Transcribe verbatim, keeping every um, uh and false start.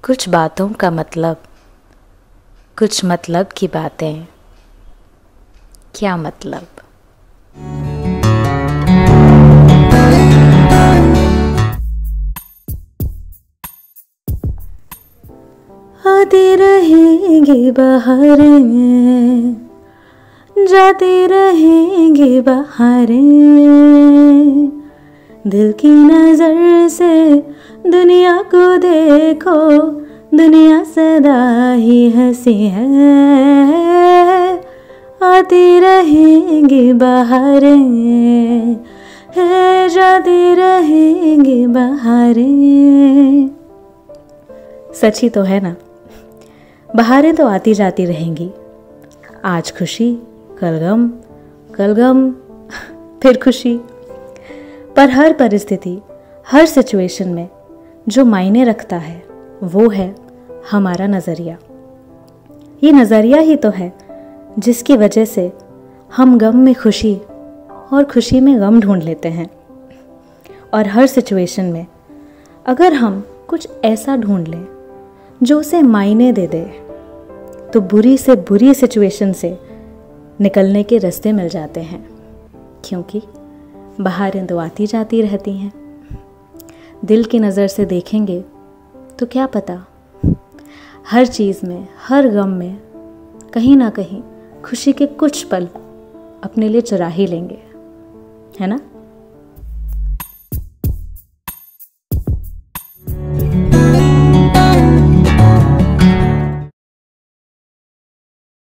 कुछ बातों का मतलब, कुछ मतलब की बातें। क्या मतलब? आती रहेंगी बहारें, जाती रहेंगी बहारें, दिल की नजर से दुनिया को देखो, दुनिया सदा ही हंसी है। आती रहेंगी बहारें, है जाती रहेंगी बहारें। सच ही तो है ना। बहारें तो आती जाती रहेंगी। आज खुशी, कल गम, कल गम, फिर खुशी। पर हर परिस्थिति, हर सिचुएशन में जो मायने रखता है वो है हमारा नज़रिया। ये नज़रिया ही तो है जिसकी वजह से हम गम में खुशी और खुशी में गम ढूंढ लेते हैं। और हर सिचुएशन में अगर हम कुछ ऐसा ढूंढ लें जो उसे मायने दे दे, तो बुरी से बुरी सिचुएशन से निकलने के रास्ते मिल जाते हैं। क्योंकि बहारें तो आती जाती रहती हैं। दिल की नज़र से देखेंगे तो क्या पता, हर चीज़ में, हर गम में कहीं ना कहीं खुशी के कुछ पल अपने लिए चुरा ही लेंगे, है ना।